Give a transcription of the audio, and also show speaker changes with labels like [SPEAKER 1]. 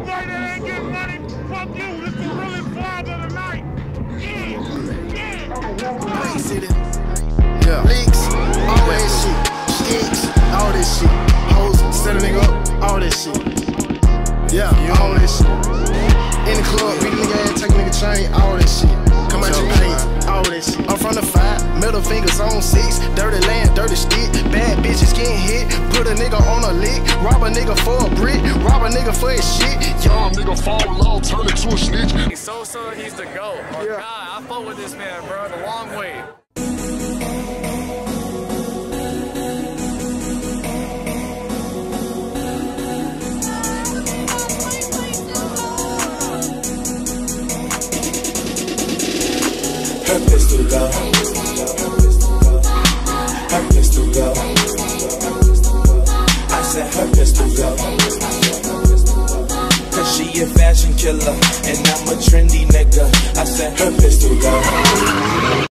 [SPEAKER 1] Everybody that ain't getting money, fuck you. This is really fly of the night.
[SPEAKER 2] Main City. Yeah. Leaks, all that shit. Sticks, all this shit. Hoes, set a nigga up, all that shit. Yeah, all that shit. In the club, beat a nigga ass, take a nigga chain, all that shit. Come out your paint, all that shit. I'm from the 5, middle fingers on 6. Dirty land, dirty stick. Bad bitches getting hit. Put a nigga on a lick. Rob a nigga for a brick. Rob a nigga for his shit.
[SPEAKER 3] Young nigga fall low, turn into a snitch.
[SPEAKER 4] Sosa, he's the GOAT. Oh, yeah. God, I fuck with this man, bro, the long way.
[SPEAKER 5] Her pistol go. Her pistol go. I said her pistol go. Cause she a fashion killer and I'm a trendy nigga. I said her